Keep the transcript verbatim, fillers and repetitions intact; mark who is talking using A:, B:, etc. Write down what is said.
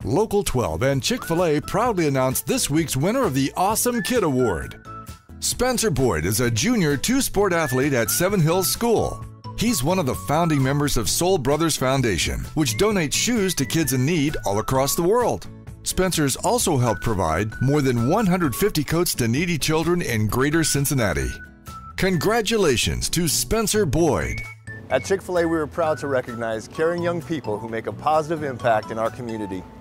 A: Local twelve and Chick-fil-A proudly announced this week's winner of the Awesome Kid Award. Spencer Boyd is a junior two-sport athlete at Seven Hills School. He's one of the founding members of Soul Brothers Foundation, which donates shoes to kids in need all across the world. Spencer's also helped provide more than one hundred fifty coats to needy children in Greater Cincinnati. Congratulations to Spencer Boyd.
B: At Chick-fil-A, we are proud to recognize caring young people who make a positive impact in our community.